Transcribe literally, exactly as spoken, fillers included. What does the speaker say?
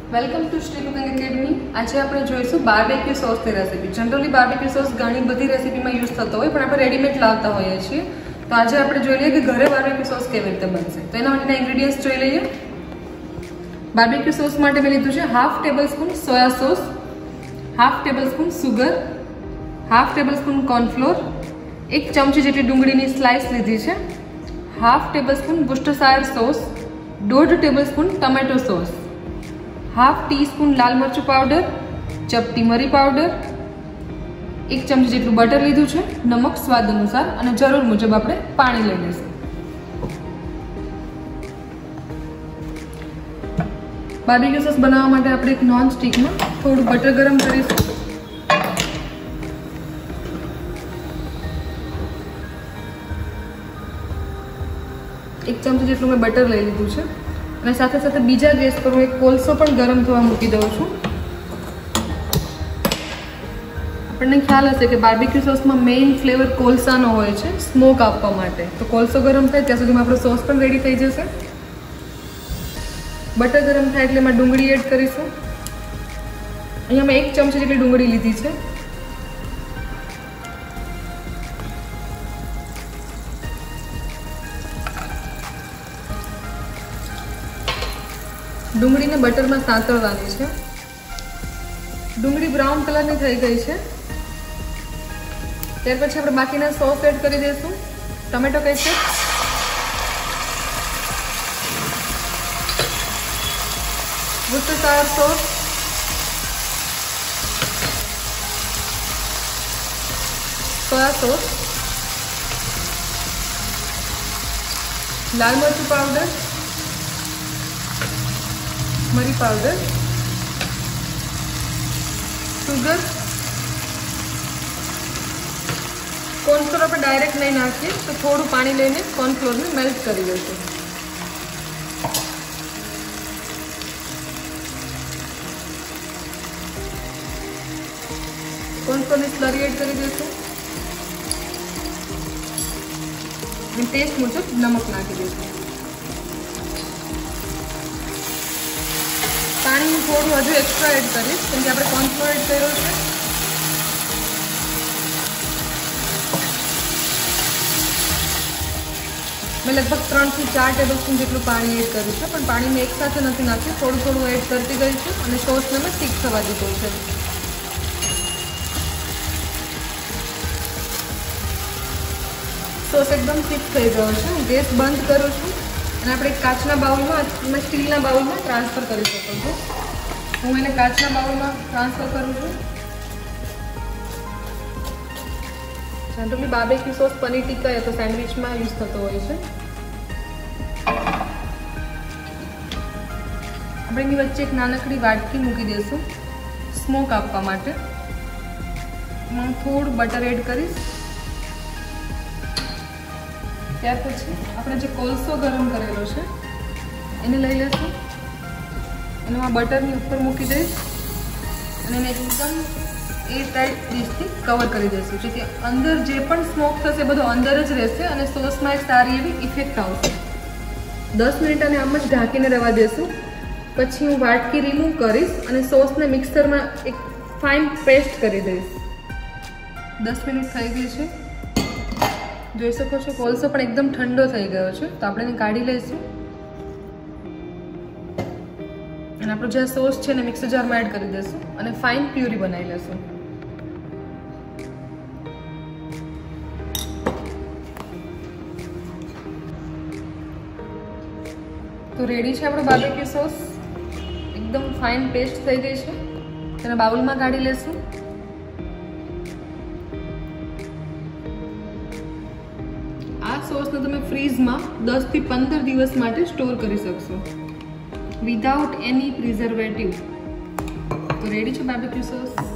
Welcome to Shri cooking academy. આજે આપણે જોઈશું બાર્બેક્યુ સોસની રેસીપી. જનરલી બાર્બેક્યુ સોસ ઘણી બધી રેસીપીમાં યુઝ થતો હોય, પણ આપણે રેડીમેડ લાવતા હોઈએ છીએ. તો આજે આપણે જોઈ લઈએ કે ઘરે બાર્બેક્યુ સોસ કેવી રીતે બનશે. તો એના માટેના ઇન્ગ્રેડિયન્ટ્સ જોઈ લઈએ. બાર્બેક્યુ સોસ માટે મેં લીધું છે half tablespoon soya sauce, half tablespoon sugar, half tablespoon cornflour, એક ચમચી જેટલી ડુંગળીની સ્લાઇસ લીધી છે, half tablespoon Worcestershire sauce, દોઢ tablespoon tomato sauce, half teaspoon लाल मरचું पाउडर, चपटी मरी पाउडर, एक चमची જેટલું બટર લીધું છે, નમક સ્વાદ અનુસાર અને જરૂર મુજબ આપણે પાણી લઈ લઈશું. બાર્બેક્યુ સોસ બનાવવા માટે આપણે એક નોન સ્ટિકમાં થોડું બટર ગરમ કરીશું. એક ચમચી જેટલું મેં બટર લઈ લીધું છે અને સાથે સાથે બીજા ગેસ પર હું એક કોલસો પણ ગરમ થવા મૂકી દઉં છું. આપણને ખ્યાલ હશે કે બાર્બેક્યુ સોસમાં મેઇન ફ્લેવર કોલસાનો હોય છે, સ્મોક આપવા માટે. તો કોલસો ગરમ થાય ત્યાં સુધીમાં આપણો સોસ પણ રેડી થઈ જશે. બટર ગરમ થાય એટલે એમાં ડુંગળી એડ કરીશું. અહીંયા મેં એક ચમચી જેટલી ડુંગળી લીધી છે. ડુંગળીને બટરમાં સાંતળવાની છે. ડુંગળી બ્રાઉન કલરની થઈ ગઈ છે. ત્યાર પછી આપણે બાકીના સોસ એડ કરી દઈશું. Tomato ketchup, Worcestershire sauce, soya sauce, લાલ મરચું પાવડર, मरी पाउडर, सुगर, कॉर्नफ्लोर આપણે ડાયરેક્ટ નહીં નાખીએ તો થોડું પાણી લઈને કોર્નફ્લોરને મેલ્ટ કરી લઈશું. કોર્નફ્લોરની સ્લરી એડ કરી દઈશું અને ટેસ્ટ મુજબ નમક નાખી દઈશું. પાણી થોડું હજુ એક્સ્ટ્રા એડ કરીશ કેમ કે આપણે કોર્નફ્લોર એડ કર્યો છે. મેં લગભગ ત્રણથી ચાર ટેબલ સ્પૂન જેટલું પાણી એડ કર્યું છે, પણ પાણી મેં એક સાથે નથી નાખ્યું, થોડું થોડું એડ કરતી ગઈ છું અને સોસને મેં થીક થવા દીધું છે. સોસ એકદમ થીક થઈ ગયો છે. હું ગેસ બંધ કરું છું અને આપણે કાચના બાઉલમાં તમે સ્ટીલના બાઉલમાં ટ્રાન્સફર કરી શકો છો. હું એને કાચના બાઉલમાં ટ્રાન્સફર કરું છું. Generally barbecue sauce paneer tikka યા તો સેન્ડવિચમાં યુઝ થતો હોય છે. આપણે એની વચ્ચે એક નાનકડી વાટકી મૂકી દઈશું સ્મોક આપવા માટે. હું થોડું બટર એડ કરીશ. ત્યાર પછી આપણે જે કોલસો ગરમ કરેલો છે એને લઈ લઈશું અને આ બટરની ઉપર મૂકી દઈશ અને એને એકદમ એ ટાઈટ ડીશથી કવર કરી દઈશું જેથી અંદર જે પણ સ્મોક થશે બધું અંદર જ રહેશે અને સોસમાં એક સારી એવી ઇફેક્ટ આવશે. દસ મિનિટ આને આમ જ ઢાંકીને રહેવા દઈશું. પછી હું વાટકી રિમૂવ કરીશ અને સોસને મિક્સરમાં એક ફાઇન પેસ્ટ કરી દઈશ. દસ મિનિટ થઈ ગઈ છે. જોઈ શકો છો કોલસો પણ એકદમ ઠંડો થઈ ગયો છે. તો આપણે એને કાઢી લઈશું અને આપણો જે સોસ છે એને મિક્સર જારમાં એડ કરી દઈશું અને ફાઇન પ્યુરી બનાવી લઈશું. તો રેડી છે આપણો બાર્બેક્યુ સોસ. એકદમ ફાઇન પેસ્ટ થઈ ગઈ છે. તેને બાઉલમાં કાઢી લઈશું. આ સોસને તમે ફ્રીઝમાં દસ થી પંદર દિવસ માટે સ્ટોર કરી શકશો વિધાઉટ એની પ્રિઝર્વેટિવ. તો રેડી છે બાર્બેક્યુ સોસ.